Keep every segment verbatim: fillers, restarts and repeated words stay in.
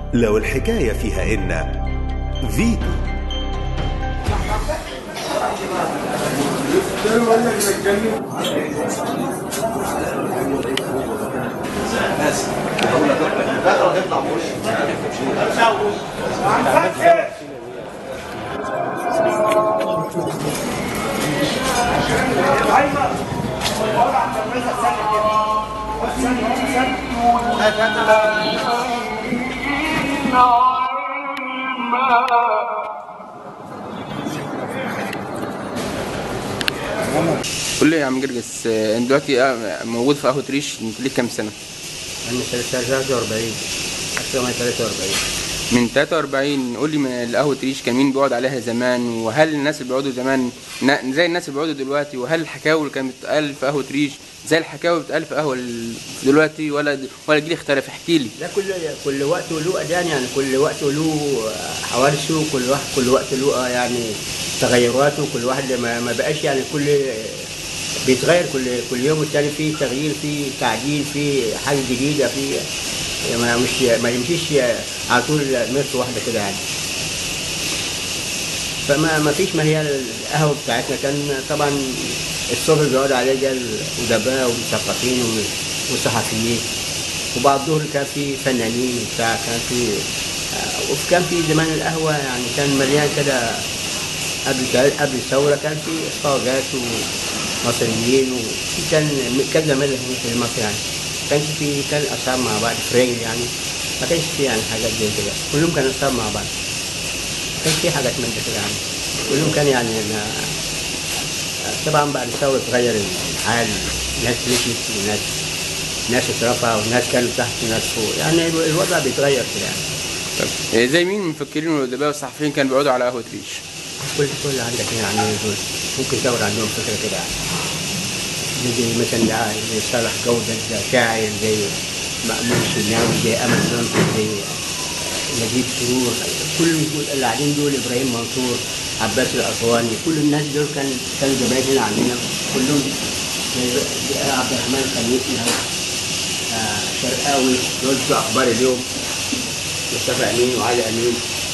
لو الحكاية فيها إن فيتو. قول لي يا عم جرجس، انت دلوقتي موجود في قهوة ريش، انت ليك كام سنة؟ أنا ثلاثة وأربعين ألف وتسعمية وتلاتة وأربعين. من تلاتة وأربعين. قول لي من قهوة ريش كان مين بيقعد عليها زمان؟ وهل الناس اللي بيقعدوا زمان نا- زي الناس اللي بيقعدوا دلوقتي؟ وهل الحكاوي اللي كانت بتتقال في قهوة ريش زي الحكاوي اللي بتتقال في قهوة ال- دلوقتي، ولا ولا الجيل اختلف؟ احكي لي. لا، كل كل وقت وله أذان، يعني كل وقت وله حوادثه، كل واحد كل وقت له يعني تغيراته. كل واحد ما, ما بقاش يعني كل بيتغير كل كل يوم والتاني، فيه تغيير، فيه تعديل، فيه حاجة جديدة، فيه ما مش ما يمشيش على طول نص واحدة كده يعني. فما ما فيش، ما هي القهوة بتاعتنا كان طبعا الصبح بيقعد عليه ده الأدباء والمثقفين والصحفيين، وبعد الظهر كان في فنانين وبتاع، كان في آه، وكان في زمان القهوة يعني كان مليان كده. قبل قبل الثورة كان في خواجات ومصريين، وفي كان كذا ملك في مصر يعني. ما كانش في، كان أصحاب مع بعض فريق يعني. ما كانش في يعني حاجات زي كده، كلهم كانوا أصحاب مع بعض. ما كانش في حاجات من كده يعني. كلهم كان يعني أنا- طبعا بعد الثورة اتغير الحال، ناس مشيت وناس ناس اترفع وناس كانوا تحت وناس فوق، يعني الوضع بيتغير كده يعني. طب إيه، زي مين من المفكرين والادباء والصحفيين كانوا بيقعدوا على قهوة ريش؟ كل كل عندك يعني دول ممكن تدور عندهم فكرة كده يعني. زي مثلا زي صالح جودة، زي شاعر زي مأمون الشناوي، زي أمل زنقي، زي نجيب سرور، كل دول اللي قاعدين دول، إبراهيم منصور، عباس الأسواني، كل الناس دول كان كانوا زمان هنا عندنا كلهم. زي زي عبد الرحمن الخميسي، آه، شرقاوي، دول بتوع أخبار اليوم، مصطفى أمين وعلي أمين،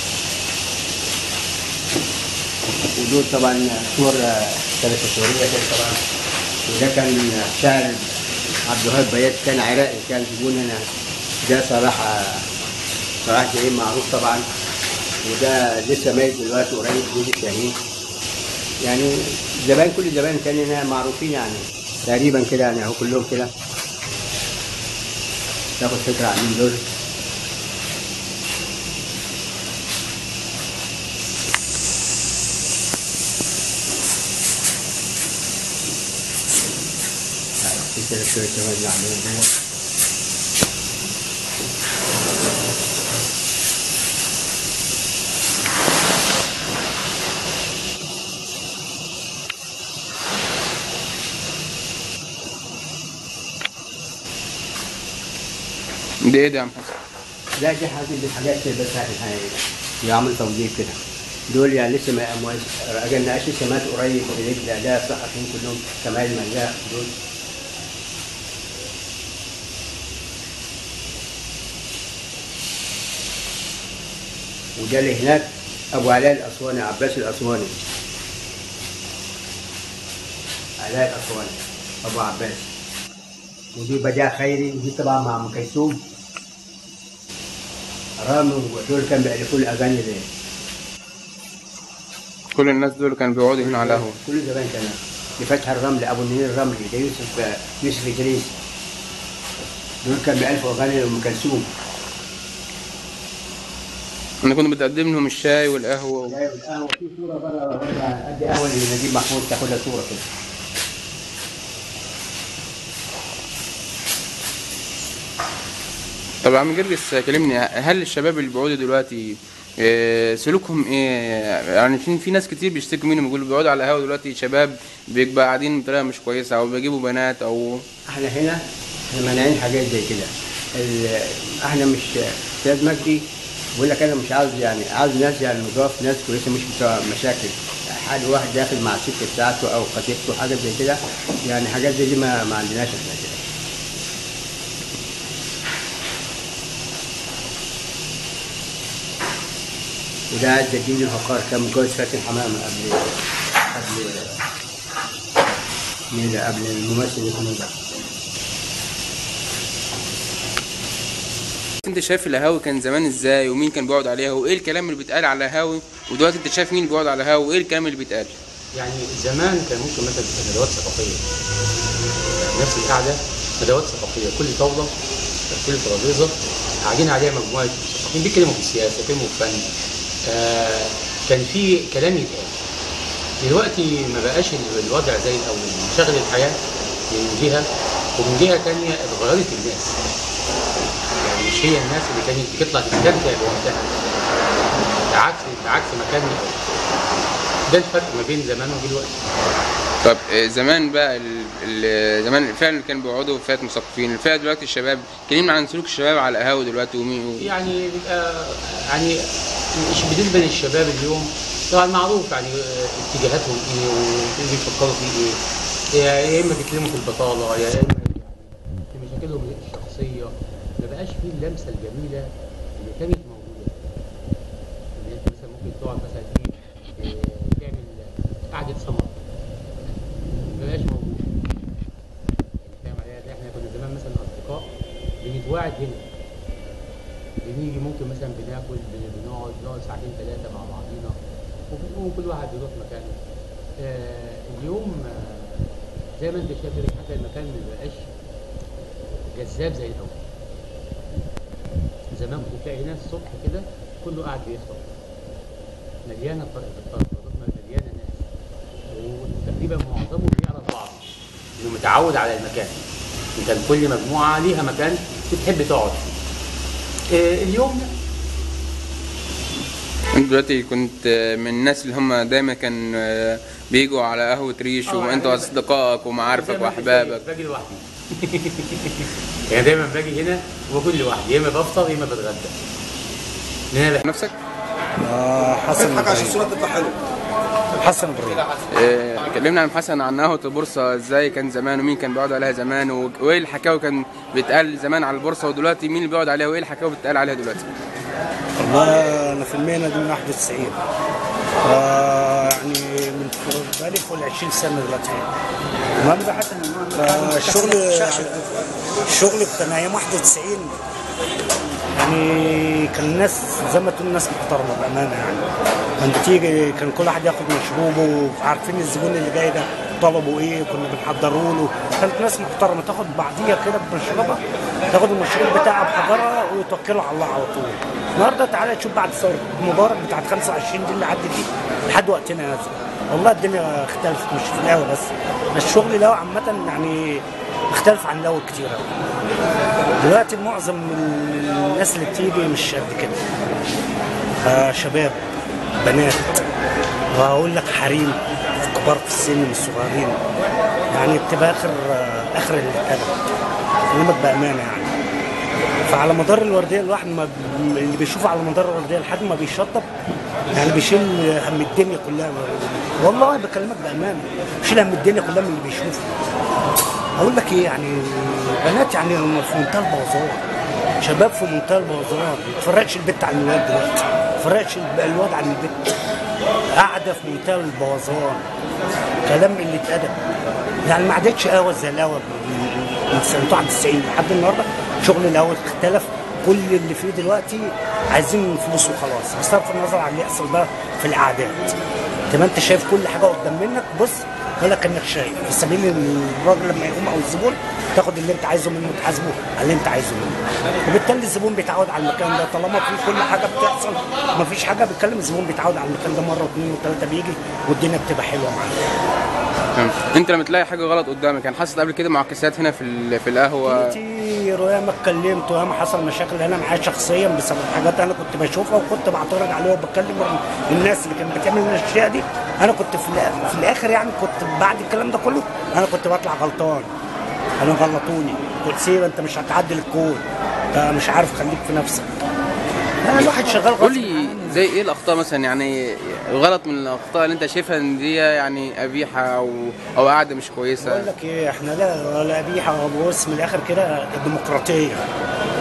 ودول طبعا صور كانت سورية كده طبعا. وده كان شاعر عبد الوهاب بيات، كان عراقي، كان يقول هنا. ده صلاح صلاح جاهين معروف طبعا، وده لسه ميت دلوقتي قريب، جوز الشهيد يعني. زمان كل زمان كان هنا معروفين يعني تقريبا كده يعني، اهو كلهم كده تاخد فكرة عن مين دول. في كده شوية كمان اللي عاملين هنا. ده ايه ده يا عم حسن؟ لا، دي حاجة دي حاجات بس يعني يعمل توظيف كده. دول يعني لسه ما ما اجلناش، لسه مات قريب إليك. لا، ده صحفيين كلهم كمال ملاك دول. وده اللي هناك ابو علاء الاسواني، عباس الاسواني، علاء الاسواني ابو عباس. ودي بديع خيري، ودي طبعا مع ام كلثوم رامي، ودول كانوا بيألفوا لي اغاني ليه. كل الناس دول كانوا بيقعدوا هنا على القهوة. كل زمان كان لفتح الرمل، ابو النيل الرملي، ده يوسف يوسف ادريس. دول كانوا بيألفوا اغاني لام كلثوم. انا كنت بتقدم لهم الشاي والقهوة و... جايب القهوه في صوره بره بره قد قهوه لنجيب محفوظ، تاخدها صوره كده. طب يا عم جرجس كلمني، هل الشباب اللي بيقعدوا دلوقتي إيه سلوكهم ايه؟ يعني في في ناس كتير بيشتكوا منهم، بيقولوا بيقعدوا على القهوة دلوقتي شباب بيبقى قاعدين بطريقة مش كويسة، او بيجيبوا بنات او... احنا هنا احنا مانعين حاجات زي كده. ال- احنا مش استاذ مجدي بيقول لك انا مش عاوز، يعني عاوز ناس يعني نضاف، ناس كويسه، مش بتوع مشاكل. حد واحد داخل مع الست بتاعته او خطيبته حاجه زي كده، يعني حاجات زي دي ما, ما عندناش احنا كده. وده عز الدين الفقار كان متجوز فاتن حمامه قبل قبل مين ده قبل الممثل اللي كان ده. انت شايف القهاوي كان زمان ازاي ومين كان بيقعد عليها وايه الكلام اللي بيتقال على القهاوي، ودلوقتي انت شايف مين بيقعد على القهاوي وايه الكلام اللي بيتقال؟ يعني زمان كان ممكن مثلا تبقى ندوات ثقافيه، يعني نفس القعده ندوات ثقافيه، كل طاوله كل ترابيزه قاعدين عليها مجموعه مثقفين بيتكلموا في السياسه، بيتكلموا في الفن، آه كان في كلام يتقال. دلوقتي ما بقاش الوضع زي الاول، مشاغل الحياه من جهه ومن جهه ثانيه اتغيرت الناس. يعني مش هي الناس اللي كانت بتطلع تستمتع بوقتها، عكس عكس ما كان الاول. ده الفرق ما بين زمان ودلوقتي. طب زمان بقى ال... ال... زمان فعلا كانوا بيقعدوا فئات مثقفين، الفئه دلوقتي الشباب، كلمنا عن سلوك الشباب على القهاوي دلوقتي ومين و... يعني بيبقى يعني مش بالنسبه للشباب اليوم طبعا معروف يعني اتجاهاتهم ايه وبيفكروا في ايه، يا اما بيتكلموا في البطاله يا اما في مشاكلهم الشخصيه، ما بقاش فيه اللمسه الجميله اللي كانت موجوده. يعني انت مثلا ممكن تقعد مثلا ايه تعمل قعده سمر ما بقاش موجود. فاهم عليا؟ احنا كنا زمان مثلا اصدقاء بنتواعد هنا، بنيجي ممكن مثلا بناكل بنقعد نقعد ساعتين ثلاثه مع بعضينا وبنقوم كل واحد بيروح مكانه. آه اليوم آه زي ما انت شايف حتى المكان ما بقاش جذاب زي الاول. زمان كنت تلاقي ناس الصبح كده كله قاعد بيفطر، مليانه الطرقات مليانه ناس، وتقريبا معظمهم بيعرف بعض انه متعود على المكان. انت كل مجموعه ليها مكان بتحب تقعد فيه. آه اليوم انت دلوقتي كنت من الناس اللي هم دايما كان بيجوا على قهوه ريش وانتوا اصدقائك ومعارفك واحبابك. باجي لوحدي يعني دايما باجي هنا وبكون لوحدي، يا اما بفطر يا اما بتغدى. هنا نفسك؟ آه حسن اضحك عشان الصوره تطلع حلوه. حسن ابراهيم. اه كلمنا عن حسن، عن قهوه البورصه ازاي كان زمان ومين كان بيقعد عليها زمان وايه الحكاوي كان بيتقال زمان على البورصه ودلوقتي مين اللي بيقعد عليها وايه الحكاوي بيتقال عليها دلوقتي؟ والله انا في المهنه دي من واحد وتسعين، آه يعني من بقالي فوق ال عشرين سنه دلوقتي. آه الشغل الشغل كان ايام واحد وتسعين يعني كان الناس زي ما تقول ناس محترمه بامانه. يعني كان بتيجي كان كل واحد ياخد مشروبه وعارفين الزبون اللي جاي ده طلبوا ايه كنا بنحضره له. كانت ناس محترمه تاخد بعضيها كده بمشروبها، تاخد المشروب بتاعها بحجرها وتوكله على الله على طول. النهارده تعالى تشوف بعد ثوره مبارك بتاعت خمسة وعشرين دي اللي عدت دي لحد وقتنا هذا والله الدنيا اختلفت، مش في القهوه بس، بس الشغل الاول عامه يعني اختلف عن الاول كتير قوي. دلوقتي معظم الناس اللي بتيجي مش قد كده، آه شباب بنات وهقول لك حريم كبار في السن والصغيرين، يعني بتبقى اخر آه اخر الادب كلمك بامانه. يعني فعلى مدار الورديه الواحد ما اللي بيشوفه على مدار الورديه لحد ما بيشطب يعني بيشيل هم الدنيا كلها والله بكلمك بامانه، بيشيل هم الدنيا كلها من اللي بيشوفه. اقول لك ايه يعني بنات يعني في منتهى البوظان، شباب في منتهى البوظان، ما تفرقش البت عن الواد دلوقتي، ما تفرقش الواد عن البت، قاعده في منتهى البوظان، كلام قله ادب. يعني ما عادتش قهوه زي القهوه من سنه واحد وتسعين لحد النهارده. شغل القهوه اختلف، كل اللي فيه دلوقتي عايزين فلوس وخلاص، بصرف النظر عن اللي يحصل بقى في القعدات. تبقى انت شايف كل حاجه قدام منك، بص ولا كانك شايف، في سبيل الراجل لما يقوم او الزبون تاخد اللي انت عايزه منه تحاسبه على اللي انت عايزه منه. وبالتالي الزبون بيتعود على المكان ده، طالما في كل حاجه بتحصل ما فيش حاجه بيتكلم، الزبون بيتعود على المكان ده مره واثنين وثلاثه بيجي والدنيا بتبقى حلوه معاه. انت لما تلاقي حاجه غلط قدامك، يعني حصلت قبل كده معاكسات هنا في في القهوه؟ كتير وياما اتكلمت وياما حصل مشاكل انا معايا شخصيا بسبب حاجات انا كنت بشوفها وكنت بعترض عليها وبتكلم الناس اللي كانت بتعمل الاشياء دي. انا كنت في, في الاخر يعني كنت بعد الكلام ده كله انا كنت بطلع غلطان، انا غلطوني قلت سيب انت مش هتعدل الكون، انت مش عارف خليك في نفسك. انا الواحد شغال. قول لي زي ايه الاخطاء مثلا، يعني غلط من الاخطاء اللي انت شايفها ان دي يعني قبيحه او او قاعده مش كويسه؟ بقول لك ايه، احنا لا ولا قبيحه، بص من الاخر كده الديمقراطيه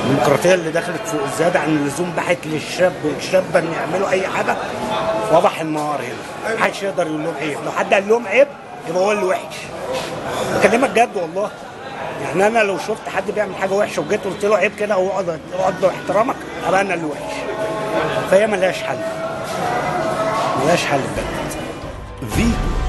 الديمقراطيه اللي دخلت فوق زياده عن اللزوم بحت للشاب والشابه ان يعملوا اي حاجه. وضح النهار هنا محدش يقدر يقول لهم عيب، لو حد قال لهم عيب يبقى هو اللي وحش. بكلمك جد والله، يعني انا لو شفت حد بيعمل حاجه وحشه وجيت قلت له عيب كده واقعد اقعد له احترامك ابقى انا اللي وحش. فهي ملهاش حل، ملهاش حل بجد. فيتو.